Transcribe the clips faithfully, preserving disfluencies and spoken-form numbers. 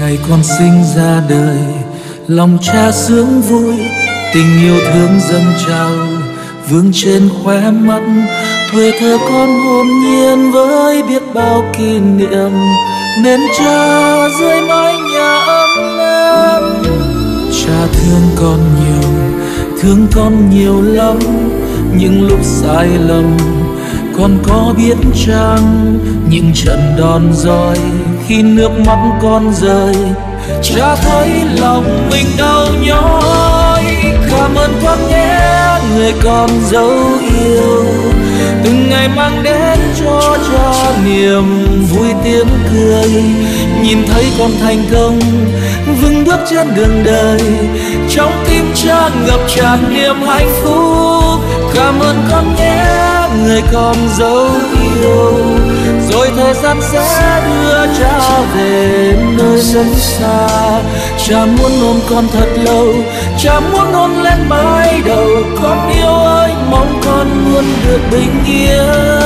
Ngày con sinh ra đời, lòng cha sướng vui, tình yêu thương dâng trào vương trên khóe mắt. Tuổi thơ con hồn nhiên với biết bao kỷ niệm, nên cha dưới mái nhà ấm êm. Cha thương con nhiều, thương con nhiều lắm, những lúc sai lầm con có biết chăng? Những trận đòn roi khi nước mắt con rơi, cha thấy lòng mình đau nhói. Cảm ơn con nhé người con dấu yêu, từng ngày mang đến cho cha niềm vui tiếng cười. Nhìn thấy con thành công vững bước trên đường đời, trong tim cha ngập tràn niềm hạnh phúc. Cảm ơn con nhé người con dấu yêu, rồi thời gian sẽ đưa cha về nơi rất xa. Cha muốn ôm con thật lâu, cha muốn hôn lên mái đầu. Con yêu ơi, mong con luôn được bình yên.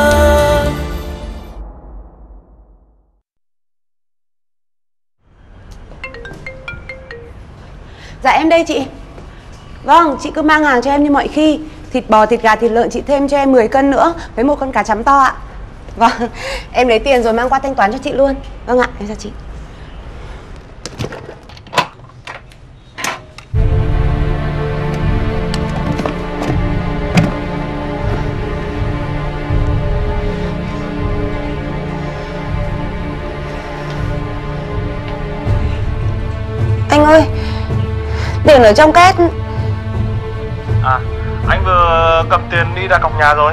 Dạ em đây chị. Vâng, chị cứ mang hàng cho em như mọi khi. Thịt bò, thịt gà, thịt lợn chị thêm cho em mười cân nữa, với một con cá chấm to ạ. Vâng, em lấy tiền rồi mang qua thanh toán cho chị luôn. Vâng ạ, em chào chị. Anh ơi, tiền ở trong két. À, anh vừa cầm tiền đi đặt cọc nhà rồi.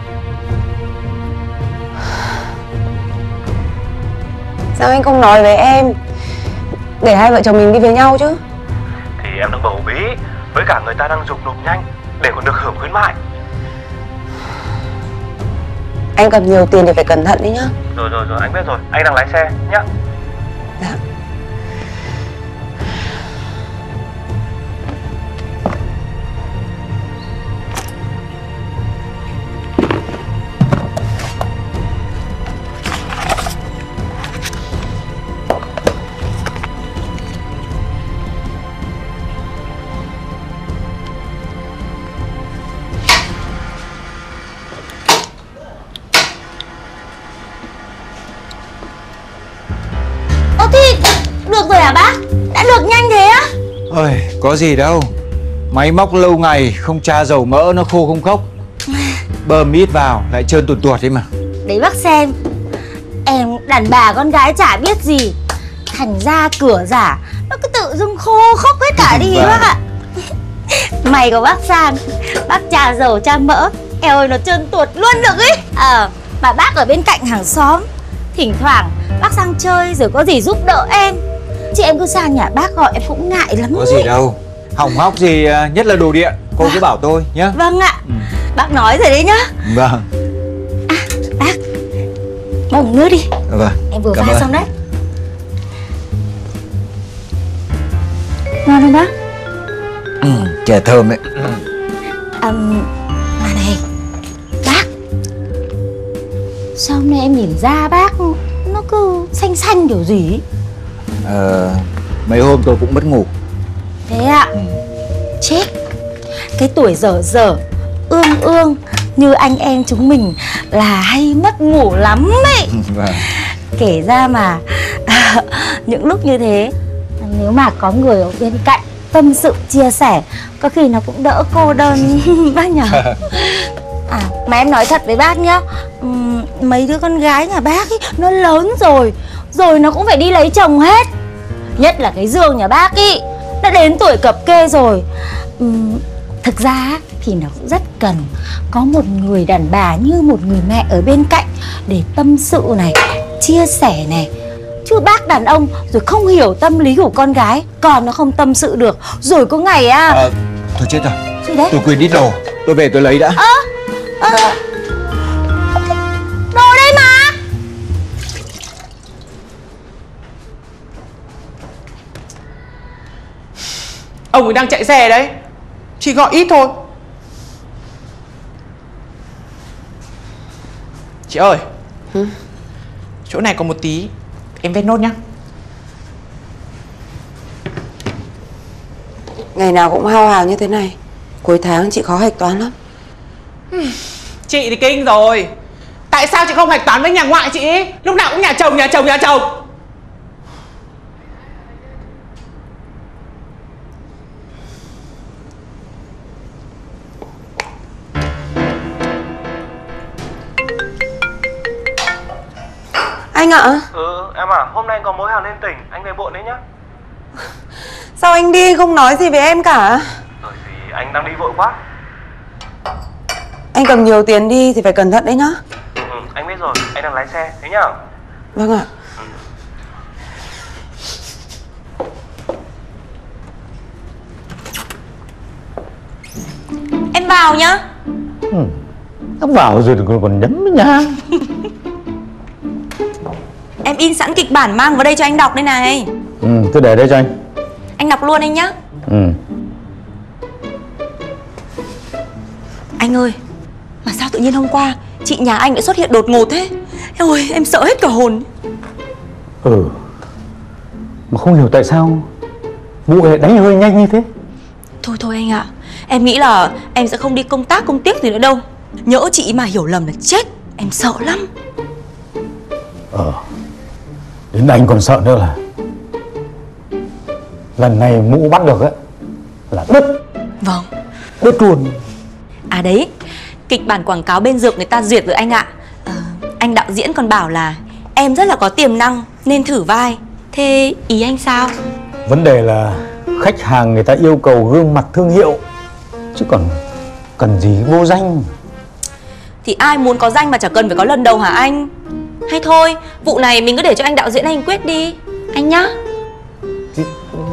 Sao anh không nói với em để hai vợ chồng mình đi với nhau chứ? Thì em đang bầu bí, với cả người ta đang giục nộp nhanh để còn được hưởng khuyến mại. Anh cầm nhiều tiền thì phải cẩn thận đi nhá. Rồi rồi rồi, anh biết rồi, anh đang lái xe nhá. Dạ. Ôi, có gì đâu. Máy móc lâu ngày không tra dầu mỡ nó khô không khốc. Bơm ít vào lại trơn tuột tuột đấy mà. Đấy bác xem, em đàn bà con gái chả biết gì, thành ra cửa giả nó cứ tự dưng khô khốc hết cả đi bác ạ. Mày của bác Sang, bác tra dầu tra mỡ, eo ơi nó trơn tuột luôn được ấy. Ờ, à, mà bác ở bên cạnh hàng xóm, thỉnh thoảng bác sang chơi rồi có gì giúp đỡ em. Chị em cứ sang nhà bác gọi em cũng ngại lắm. Có gì ấy. Đâu, hỏng hóc gì nhất là đồ điện, cô cứ bảo tôi nhá. Vâng ạ, ừ. Bác nói rồi đấy nhá. Vâng. À, bác, bông nước đi. Vâng, em vừa pha xong đấy. Ngon không bác? Ừ, chè thơm đấy. À, mà này, bác, sao hôm nay em nhìn da bác nó cứ xanh xanh kiểu gì ấy? Ờ, mấy hôm tôi cũng mất ngủ. Thế ạ? Ừ. Chết, cái tuổi dở dở, ương ương như anh em chúng mình là hay mất ngủ lắm ấy. Vâng. Kể ra mà à, những lúc như thế, nếu mà có người ở bên cạnh tâm sự chia sẻ, có khi nó cũng đỡ cô đơn bác nhỉ. À, mà em nói thật với bác nhá, uhm, mấy đứa con gái nhà bác ấy, nó lớn rồi, rồi nó cũng phải đi lấy chồng hết. Nhất là cái Dương nhà bác ý, đã đến tuổi cập kê rồi. uhm, Thực ra thì nó cũng rất cần có một người đàn bà như một người mẹ ở bên cạnh để tâm sự này, chia sẻ này. Chứ bác đàn ông rồi không hiểu tâm lý của con gái, còn nó không tâm sự được, rồi có ngày à, à thôi chết rồi. Gì đấy? Tôi quên ít đồ, tôi về tôi lấy đã. Ơ à, à, đồ đây mà. Ông ấy đang chạy xe đấy, chỉ gọi ít thôi. Chị ơi, ừ? Chỗ này còn một tí, em vét nốt nhá. Ngày nào cũng hao hào như thế này, cuối tháng chị khó hạch toán lắm. Chị thì kinh rồi. Tại sao chị không hạch toán với nhà ngoại chị ấy? Lúc nào cũng nhà chồng, nhà chồng, nhà chồng. Anh ạ. Ừ, em à, hôm nay có mối hàng lên tỉnh, anh về muộn đấy nhá. Sao anh đi không nói gì với em cả? Bởi vì anh đang đi vội quá. Anh cầm nhiều tiền đi thì phải cẩn thận đấy nhá. Ừ, ừ, anh biết rồi, anh đang lái xe, thế nhá. Vâng ạ. Em vào nhá. Ừ. Nó vào rồi còn còn nhấn với nha. Em in sẵn kịch bản mang vào đây cho anh đọc đây này. Ừ, cứ để đây cho anh. Anh đọc luôn anh nhá. Ừ. Anh ơi, mà sao tự nhiên hôm qua chị nhà anh lại xuất hiện đột ngột thế? Ôi, em sợ hết cả hồn. Ừ. Mà không hiểu tại sao vụ lại đánh hơi nhanh như thế. Thôi thôi anh ạ, em nghĩ là em sẽ không đi công tác công tiếc gì nữa đâu. Nhỡ chị mà hiểu lầm là chết, em sợ lắm. Ờ. Đến anh còn sợ nữa là lần này mụ bắt được ấy là đứt. Vâng. Đứt luôn. À đấy, kịch bản quảng cáo bên dược người ta duyệt rồi anh ạ. ờ, Anh đạo diễn còn bảo là em rất là có tiềm năng nên thử vai. Thế ý anh sao? Vấn đề là khách hàng người ta yêu cầu gương mặt thương hiệu, chứ còn cần gì vô danh. Thì ai muốn có danh mà chả cần phải có lần đầu hả anh? Hay thôi, vụ này mình cứ để cho anh đạo diễn anh quyết đi anh nhá. Thì...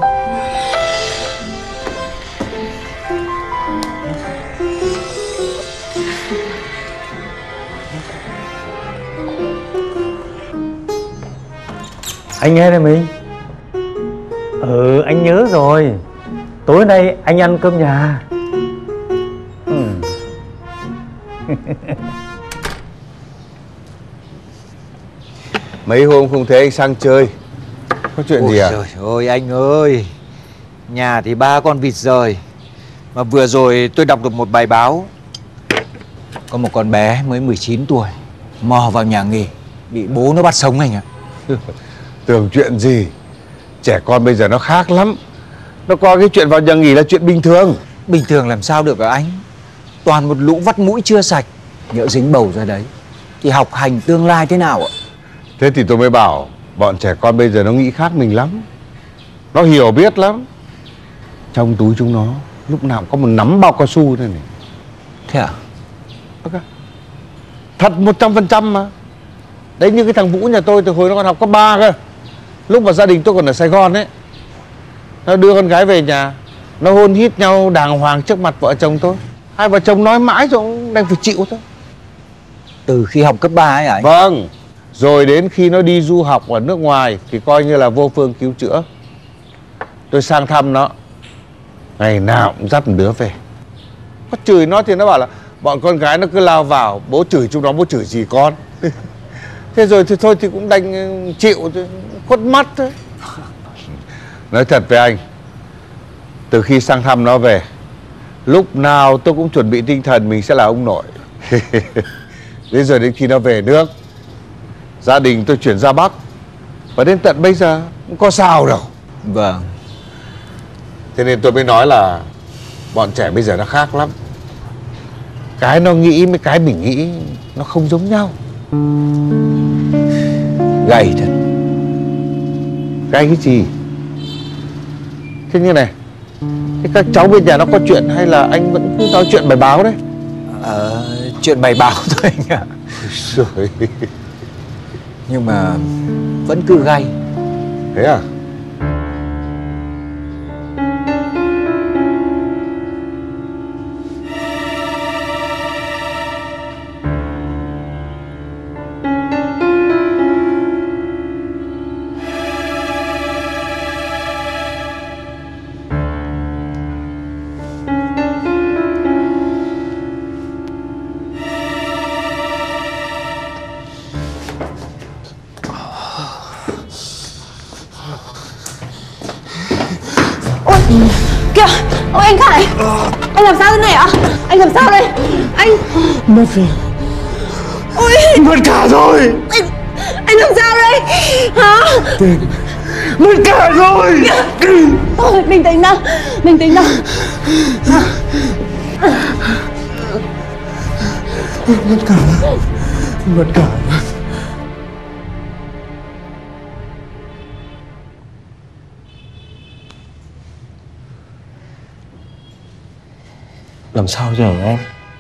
Anh nghe đây mình. Ừ, anh nhớ rồi. Tối nay anh ăn cơm nhà. Ừ. Mấy hôm không thấy anh sang chơi. Có chuyện Ôi gì à? Trời ơi anh ơi, nhà thì ba con vịt rời. Mà vừa rồi tôi đọc được một bài báo, có một con bé mới mười chín tuổi mò vào nhà nghỉ, bị bố nó bắt sống anh ạ. Tưởng chuyện gì. Trẻ con bây giờ nó khác lắm. Nó coi cái chuyện vào nhà nghỉ là chuyện bình thường. Bình thường làm sao được hả anh? Toàn một lũ vắt mũi chưa sạch, nhỡ dính bầu ra đấy thì học hành tương lai thế nào ạ? Thế thì tôi mới bảo bọn trẻ con bây giờ nó nghĩ khác mình lắm. Nó hiểu biết lắm. Trong túi chúng nó lúc nào cũng có một nắm bao cao su này này. Thế à? Okay. Thật một trăm phần trăm mà. Đấy, như cái thằng Vũ nhà tôi từ hồi nó còn học cấp ba cơ. Lúc mà gia đình tôi còn ở Sài Gòn ấy, nó đưa con gái về nhà, nó hôn hít nhau đàng hoàng trước mặt vợ chồng tôi. Hai vợ chồng nói mãi rồi cũng đành phải chịu thôi. Từ khi học cấp ba ấy hả anh? Vâng. Rồi đến khi nó đi du học ở nước ngoài thì coi như là vô phương cứu chữa. Tôi sang thăm nó, ngày nào cũng dắt một đứa về. Có chửi nó thì nó bảo là bọn con gái nó cứ lao vào, bố chửi chúng nó, bố chửi gì con. Thế rồi thì thôi thì cũng đành chịu, khuất mắt thôi. Nói thật với anh, từ khi sang thăm nó về, lúc nào tôi cũng chuẩn bị tinh thần mình sẽ là ông nội. Đến giờ đến khi nó về nước, gia đình tôi chuyển ra Bắc, và đến tận bây giờ không có sao đâu. Vâng. Thế nên tôi mới nói là bọn trẻ bây giờ nó khác lắm. Cái nó nghĩ với cái mình nghĩ nó không giống nhau. Gầy thật. Gay cái gì? Thế như này, thế các cháu bên nhà nó có chuyện hay là anh vẫn cứ nói chuyện bài báo đấy? Ờ, chuyện bài báo thôi anh ạ. Rồi. Nhưng mà vẫn cứ gay. Thế à? Kìa, ôi anh Khải, anh làm sao thế này ạ? Anh làm sao đây? Anh... Mất rồi. Ôi... Mất cả rồi. Anh... Anh làm sao đây? Hả? Mất cả rồi. Ôi, bình tĩnh nào, bình tĩnh nào. Mất cả. Mất cả. Làm sao giờ em?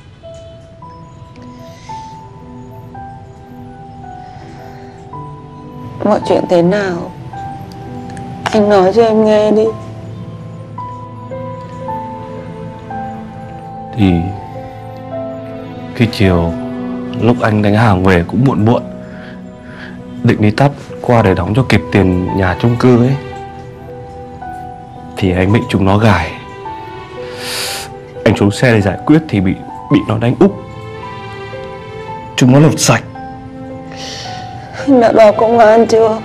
Mọi chuyện thế nào? Anh nói cho em nghe đi. Thì khi chiều lúc anh đánh hàng về cũng muộn muộn, định đi tắt qua để đóng cho kịp tiền nhà chung cư ấy, thì anh bị chúng nó gài. Anh xuống xe để giải quyết thì bị bị nó đánh úp. Chúng nó lột sạch. Anh đã báo công an chưa?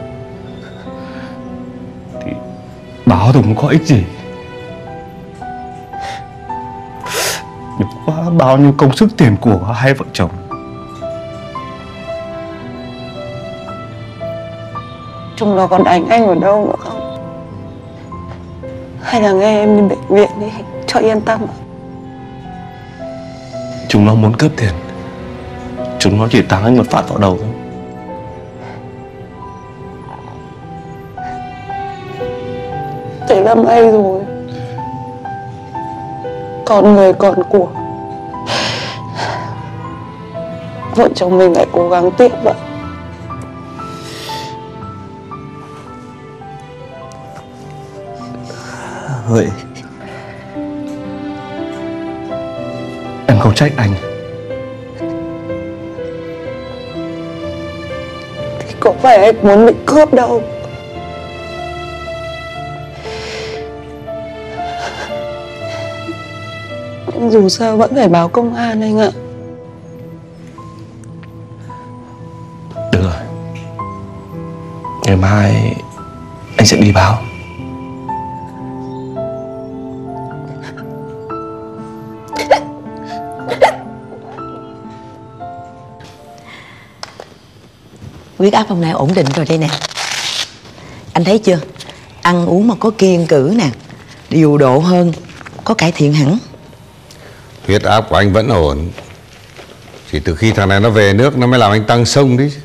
Thì báo thì không có ích gì. Nhưng quá bao nhiêu công sức tiền của hai vợ chồng. Chúng nó còn đánh anh ở đâu nữa không? Hay là nghe em đi bệnh viện đi cho yên tâm ạ. Chúng nó muốn cướp tiền. Chúng nó chỉ táng anh một phát vào đầu thôi. Thế là may rồi. Còn người còn của. Vợ chồng mình lại cố gắng tiếp vậy. Vậy em không trách anh. Thì có phải anh muốn bị cướp đâu. Nhưng dù sao vẫn phải báo công an anh ạ. Được rồi, ngày mai anh sẽ đi báo. Huyết áp hôm nay ổn định rồi đây nè. Anh thấy chưa? Ăn uống mà có kiêng cữ nè, điều độ hơn, có cải thiện hẳn. Huyết áp của anh vẫn ổn. Chỉ từ khi thằng này nó về nước nó mới làm anh tăng sông đấy.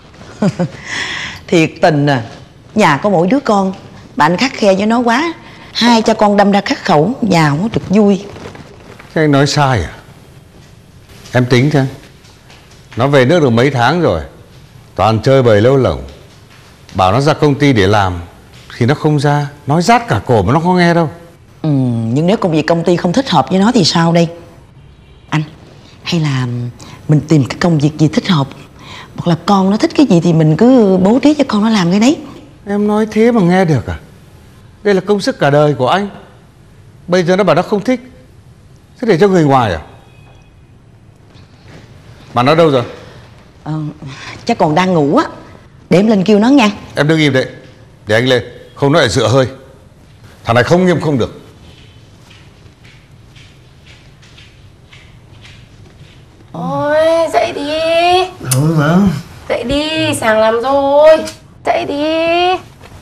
Thiệt tình à. Nhà có mỗi đứa con mà anh khắt khe với nó quá. Hai cha con đâm ra khắc khẩu, nhà không có được vui. Thế anh nói sai à? Em tính xem, nó về nước được mấy tháng rồi, toàn chơi bời lâu lỏng. Bảo nó ra công ty để làm thì nó không ra, nói rát cả cổ mà nó không nghe đâu. Ừ, nhưng nếu công việc công ty không thích hợp với nó thì sao đây? Anh, hay là mình tìm cái công việc gì thích hợp, hoặc là con nó thích cái gì thì mình cứ bố trí cho con nó làm cái đấy. Em nói thế mà nghe được à? Đây là công sức cả đời của anh. Bây giờ nó bảo nó không thích, thế để cho người ngoài à? Mà nó đâu rồi? Ờ, chắc còn đang ngủ á. Để em lên kêu nó nha. Em đứng im đấy, để anh lên, không nó lại dựa hơi. Thằng này không nghiêm không được. Ôi dậy đi. Thôi mà. Dậy đi, sáng lắm rồi. Dậy đi.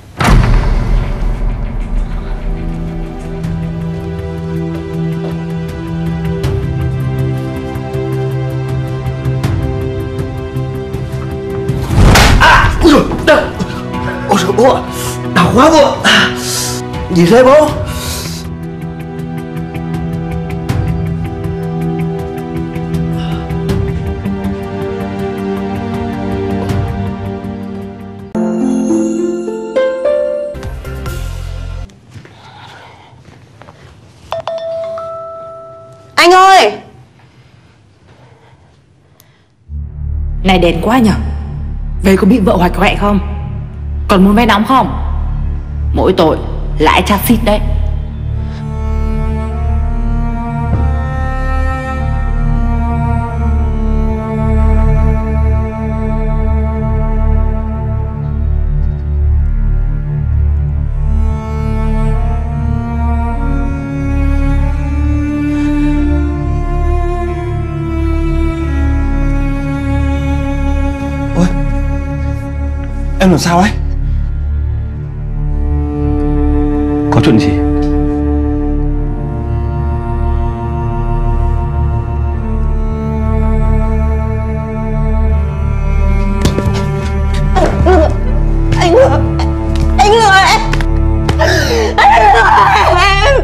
Ôi dồi, đau. Ôi dồi, bố ạ. Đau quá bố ạ. Gì thế bố? Anh ơi! Này đèn quá nhở. Về có bị vợ hoạch hoẹ không? Còn muốn vay nóng không? Mỗi tội lãi chát xít đấy. Em làm sao ấy? Có chuyện gì? Anh lừa Anh lừa em. Anh lừa em.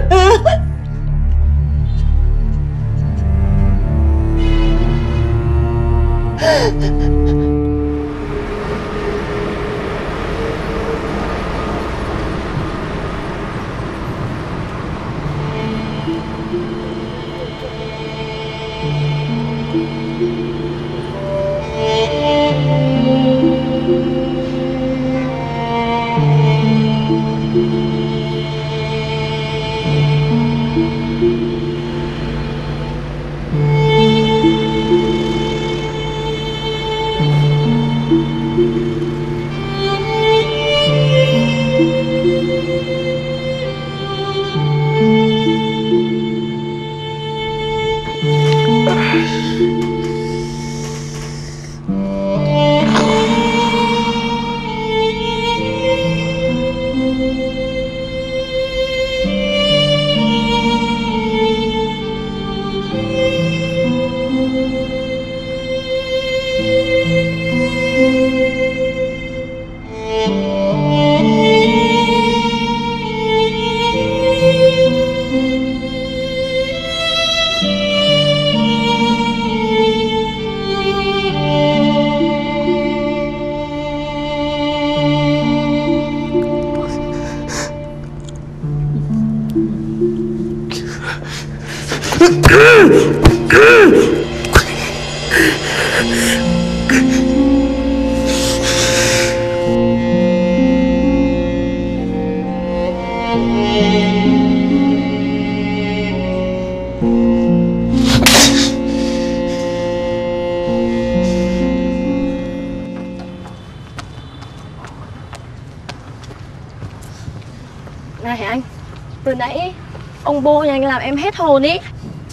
Này anh, từ nãy ông bố nhà anh làm em hết hồn ý.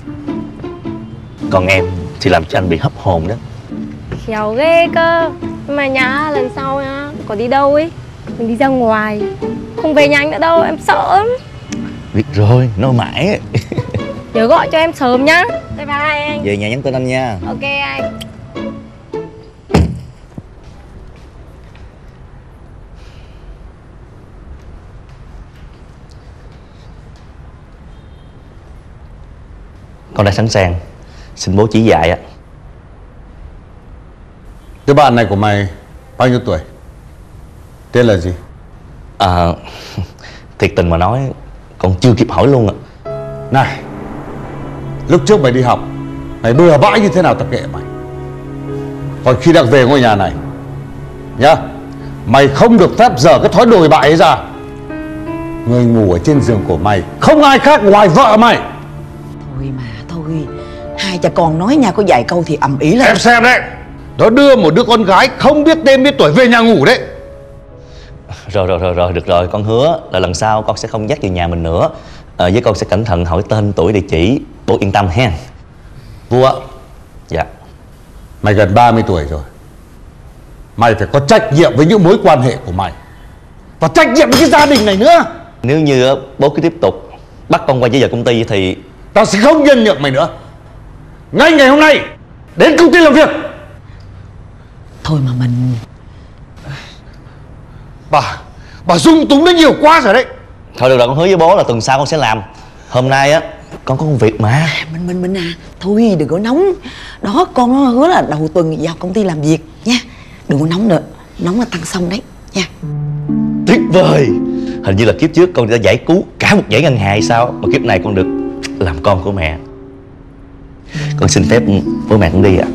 Còn em thì làm cho anh bị hấp hồn đó. Khéo ghê cơ. Nhưng mà nhá, lần sau nhá, có đi đâu ấy mình đi ra ngoài, không về nhà anh nữa đâu, em sợ lắm. Biết rồi, nói mãi ấy. Nhớ gọi cho em sớm nhá. Bye bye anh. Về nhà nhắn tin anh nha. Ok anh. Con đã sẵn sàng, xin bố chỉ dạy ạ. Đứa bạn này của mày bao nhiêu tuổi? Tên là gì? À, thiệt tình mà nói, con chưa kịp hỏi luôn ạ. Này, lúc trước mày đi học, mày bừa bãi như thế nào tao kệ mày. Còn khi đã về ngôi nhà này nhá, mày không được phép dở cái thói đồi bại ấy ra. Người ngủ ở trên giường của mày không ai khác ngoài vợ mày. Thôi mà thôi, hai cha con nói nhau có vài câu thì ầm ĩ lên. Em xem đấy, nó đưa một đứa con gái không biết tên biết tuổi về nhà ngủ đấy. Rồi rồi rồi rồi, được rồi, con hứa là lần sau con sẽ không dắt về nhà mình nữa. À, với con sẽ cẩn thận hỏi tên, tuổi, địa chỉ. Bố yên tâm ha. Vua. Dạ. Mày gần ba mươi tuổi rồi, mày phải có trách nhiệm với những mối quan hệ của mày và trách nhiệm với cái gia đình này nữa. Nếu như bố cứ tiếp tục bắt con quay trở về công ty thì tao sẽ không nhân nhượng mày nữa. Ngay ngày hôm nay đến công ty làm việc. Thôi mà mình... Bà Bà dung túng nó nhiều quá rồi đấy. thôi được rồi, con hứa với bố là tuần sau con sẽ làm. Hôm nay á con có công việc mà. Mình mình mình à, thôi đừng có nóng. Đó, con nó hứa là đầu tuần vào công ty làm việc nha. Đừng có nóng nữa, nóng là tăng xong đấy nha. Tuyệt vời. Hình như là kiếp trước con đã giải cứu cả một dãy ngân hàng hay sao, mà kiếp này con được làm con của mẹ. Con xin phép bố mẹ cũng đi ạ.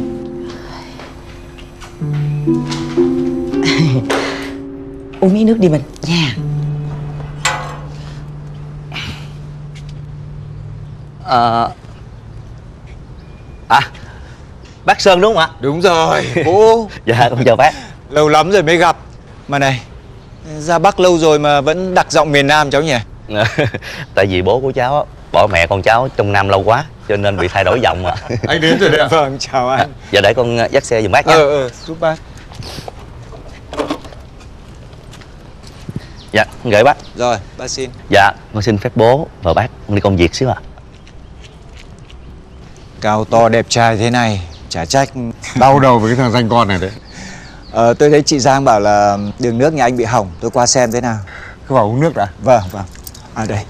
Uống miếng nước đi mình nha. À, à bác Sơn đúng không ạ? Đúng rồi, bố. Dạ con chào bác. Lâu lắm rồi mới gặp. Mà này, ra Bắc lâu rồi mà vẫn đặc giọng miền Nam cháu nhỉ? Tại vì bố của cháu á, bỏ mẹ con cháu trong Nam lâu quá cho nên bị thay đổi giọng ạ. Anh đến rồi đấy ạ. Vâng, chào anh. Dạ để con dắt xe giùm bác nha. Ờ, ờ, giúp bác. Dạ, gửi bác. Rồi, bác xin. Dạ, con xin phép bố và bác đi công việc xíu ạ. Cao to đẹp trai thế này, chả trách đau đầu với cái thằng danh con này đấy. Ờ, tôi thấy chị Giang bảo là đường nước nhà anh bị hỏng, tôi qua xem thế nào. Cứ vào uống nước đã. Vâng, vâng. À đây.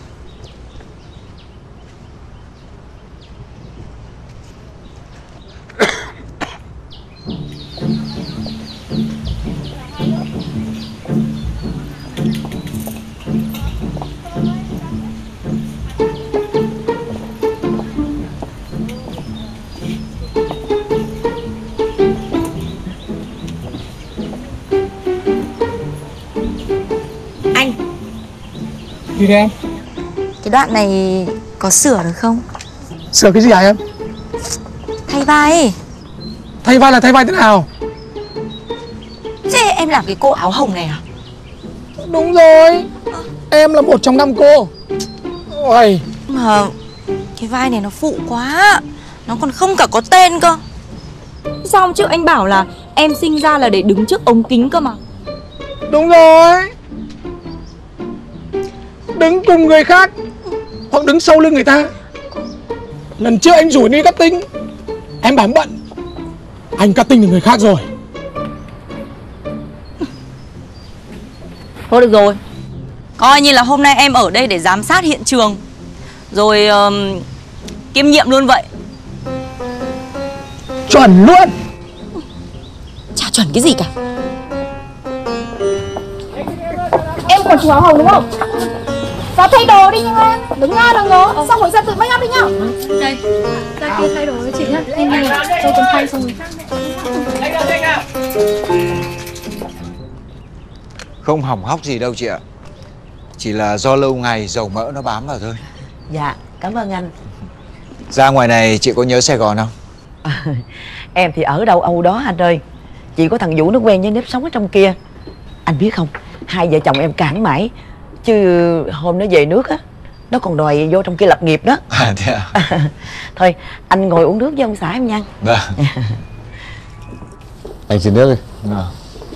Gì đấy em? Cái đoạn này có sửa được không? Sửa cái gì hả em? Thay vai. Thay vai là thay vai thế nào? Thế em làm cái cô áo hồng này à? Đúng rồi, em là một trong năm cô. Ôi. Mà cái vai này nó phụ quá, nó còn không cả có tên cơ. Sao hôm trước anh bảo là em sinh ra là để đứng trước ống kính cơ mà. Đúng rồi, đứng cùng người khác hoặc đứng sau lưng người ta. Lần trước anh rủ đi cutting, em bảo em bận, anh cutting được người khác rồi. Thôi được rồi, coi như là hôm nay em ở đây để giám sát hiện trường, rồi uh, kiêm nhiệm luôn vậy. Chuẩn luôn. Chả chuẩn cái gì cả. Em còn chú áo hồng đúng không? Ra thay đồ đi nhưng em. Đứng ra đừng ngó. Xong rồi ra tự make up đi nhá. Đây, ra kia thay đồ với chị nhá. Em đi này, tôi còn thay xong rồi. Không hỏng hóc gì đâu chị ạ. Chỉ là do lâu ngày dầu mỡ nó bám vào thôi. Dạ, cảm ơn anh. Ra ngoài này chị có nhớ Sài Gòn không? À, em thì ở đâu Âu đó anh ơi. Chỉ có thằng Vũ nó quen với nếp sống ở trong kia. Anh biết không, hai vợ chồng em cản mãi, chứ hôm nó về nước á, nó còn đòi vô trong kia lập nghiệp đó. À thế à? À, thôi anh ngồi uống nước với ông xã em nha. Vâng. Anh xin nước đi. À.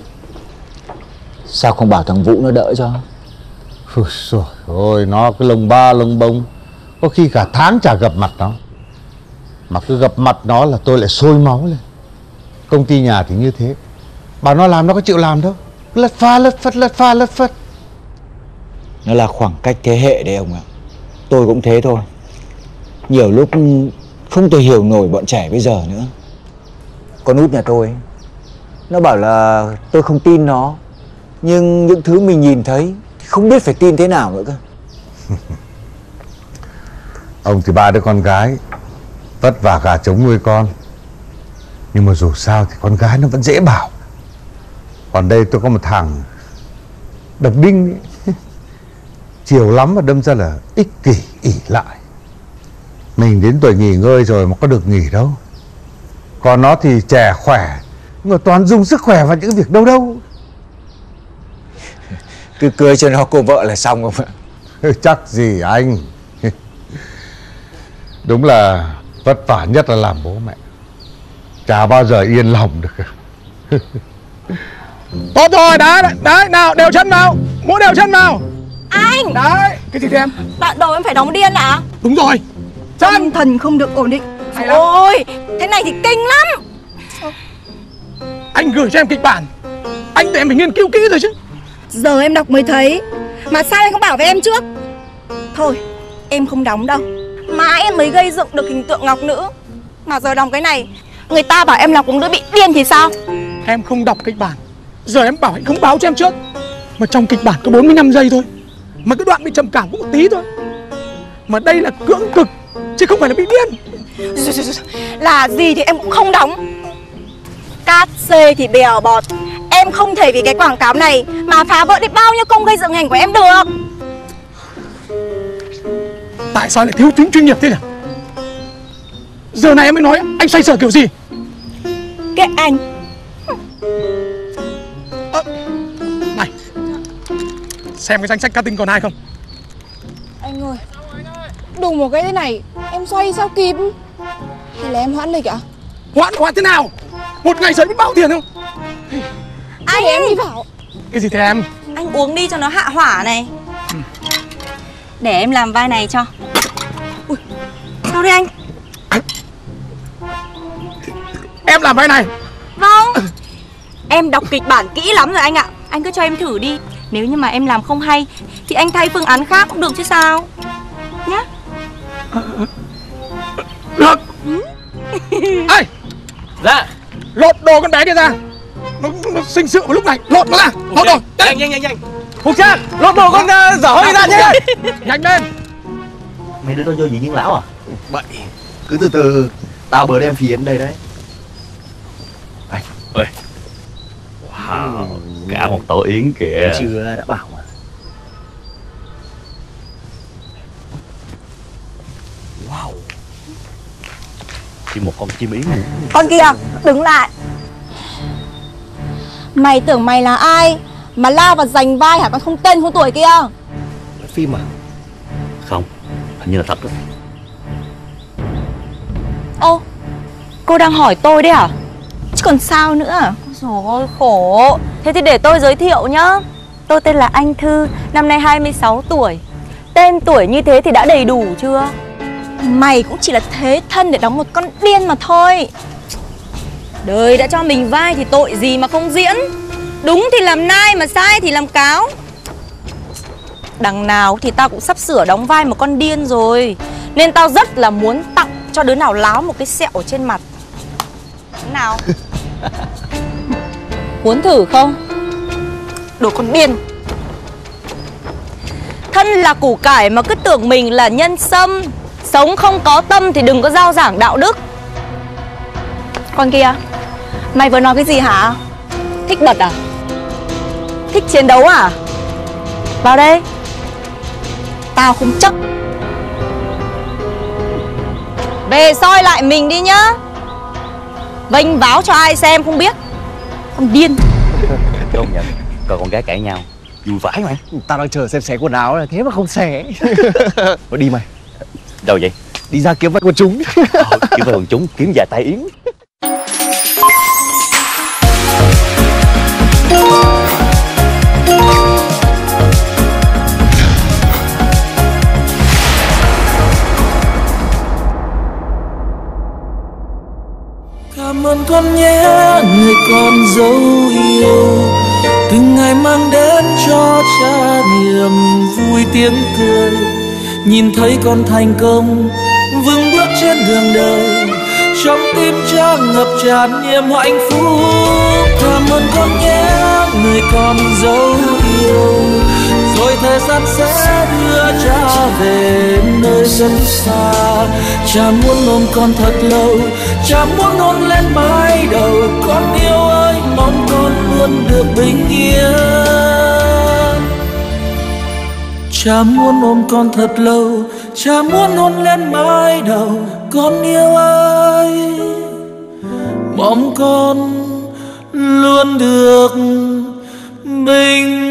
Sao không bảo thằng Vũ nó đỡ cho? Ôi trời ơi, nó cái lông ba lông bông, có khi cả tháng chả gặp mặt nó. Mà cứ gặp mặt nó là tôi lại sôi máu lên. Công ty nhà thì như thế, bảo nó làm nó có chịu làm đâu, lật pha lật phật lật pha lật phật. Nó là khoảng cách thế hệ đấy ông ạ. Tôi cũng thế thôi. Nhiều lúc không thể hiểu nổi bọn trẻ bây giờ nữa. Con út nhà tôi, nó bảo là tôi không tin nó, nhưng những thứ mình nhìn thấy thì không biết phải tin thế nào nữa cơ. Ông thì ba đứa con gái, vất vả gà trống nuôi con, nhưng mà dù sao thì con gái nó vẫn dễ bảo. Còn đây tôi có một thằng độc đinh ấy. Chiều lắm mà đâm ra là ích kỷ ỷ lại. Mình đến tuổi nghỉ ngơi rồi mà có được nghỉ đâu. Còn nó thì trẻ khỏe, nhưng mà toàn dùng sức khỏe vào những việc đâu đâu. Cứ cưới cho nó cô vợ là xong không ạ? Chắc gì anh. Đúng là vất vả nhất là làm bố mẹ, chả bao giờ yên lòng được. Tốt rồi, đấy, đấy, nào, đều chân vào, mỗi đều chân vào. Anh! Đấy, cái gì thế em? Đoạn đầu em phải đóng điên à? Đúng rồi. Chân thần không được ổn định. Ôi, thế này thì kinh lắm. Anh gửi cho em kịch bản, anh tự em phải nghiên cứu kỹ rồi chứ. Giờ em đọc mới thấy. Mà sao anh không bảo với em trước? Thôi, em không đóng đâu. Mãi em mới gây dựng được hình tượng ngọc nữ. Mà giờ đóng cái này, người ta bảo em là cũng đứa bị điên thì sao? Em không đọc kịch bản, giờ em bảo anh không báo cho em trước. Mà trong kịch bản có bốn mươi lăm giây thôi, mà cái đoạn bị trầm cảm cũng một tí thôi. Mà đây là cưỡng cực, chứ không phải là bị điên. Là gì thì em cũng không đóng. Cát xê thì bèo bọt. Em không thể vì cái quảng cáo này mà phá vỡ đi bao nhiêu công gây dựng hình của em được. Tại sao lại thiếu tính chuyên nghiệp thế nhỉ? Giờ này em mới nói anh xoay sở kiểu gì? Kệ anh. À, này, xem cái danh sách casting còn ai không? Anh ơi, đùng một cái thế này em xoay sao kịp? Hay là em hoãn lịch ạ? Hoãn hoãn thế nào? Một ngày rồi biết bao tiền không? Anh em đi bảo. Cái gì thế em? Anh cơm uống đi cho nó hạ hỏa này. Để em làm vai này cho. Ui, sao đây anh? Em làm vai này? Vâng. Em đọc kịch bản kỹ lắm rồi anh ạ. Anh cứ cho em thử đi. Nếu như mà em làm không hay thì anh thay phương án khác cũng được chứ sao. Nhá. Được. Ê! Dạ. Lột đồ con bé kia ra. Nó, nó sinh sự vào lúc này. Lột nó ra. Lột đồ. Nhanh nhanh nhanh nhanh. Phục trang, lột đồ con uh, dở hơi ra nhé. Nhanh lên. Mày đưa tôi vô gì viên lão à? Vậy cứ từ từ, tao bữa đem phiến đây đấy. Đây. Ơi. Wow, cả một tổ yến kìa. Chưa, đã bảo mà. Wow. Chỉ một con chim yến. Con kia, đứng lại. Mày tưởng mày là ai mà lao vào giành vai hả con không tên không tuổi kia? Phim à? Không, hình như là thật đó. Ô, cô đang hỏi tôi đấy à? Chứ còn sao nữa? Trời ơi khổ. Thế thì để tôi giới thiệu nhá. Tôi tên là Anh Thư, năm nay hai mươi sáu tuổi. Tên tuổi như thế thì đã đầy đủ chưa? Mày cũng chỉ là thế thân để đóng một con điên mà thôi. Đời đã cho mình vai thì tội gì mà không diễn. Đúng thì làm nai mà sai thì làm cáo. Đằng nào thì tao cũng sắp sửa đóng vai một con điên rồi. Nên tao rất là muốn tặng cho đứa nào láo một cái sẹo ở trên mặt. Thế nào? Muốn thử không? Đồ con điên. Thân là củ cải mà cứ tưởng mình là nhân sâm. Sống không có tâm thì đừng có rao giảng đạo đức. Con kia, mày vừa nói cái gì hả? Thích bật à? Thích chiến đấu à? Vào đây. Tao không chấp. Về soi lại mình đi nhá. Vênh váo cho ai xem không biết. Con điên. Công nhận, coi con gái cãi nhau vui vãi mà. Tao đang chờ xem xé quần áo là thế mà không xé. Mà đi mày. Đâu vậy? Đi ra kiếm vai quần chúng. Ờ, kiếm vai quần chúng, kiếm vài tay yến. Cảm ơn con nhé người con dấu yêu, từng ngày mang đến cho cha niềm vui tiếng cười. Nhìn thấy con thành công vững bước trên đường đời, trong tim cha ngập tràn niềm hạnh phúc. Cảm ơn con nhé người con dấu yêu, rồi thời gian sẽ đưa cha về nơi rất xa. Cha muốn ôm con thật lâu, cha muốn hôn lên mái đầu. Con yêu ơi, mong con luôn được bình yên. Cha muốn ôm con thật lâu, cha muốn hôn lên mái đầu. Con yêu ơi, mong con luôn được bình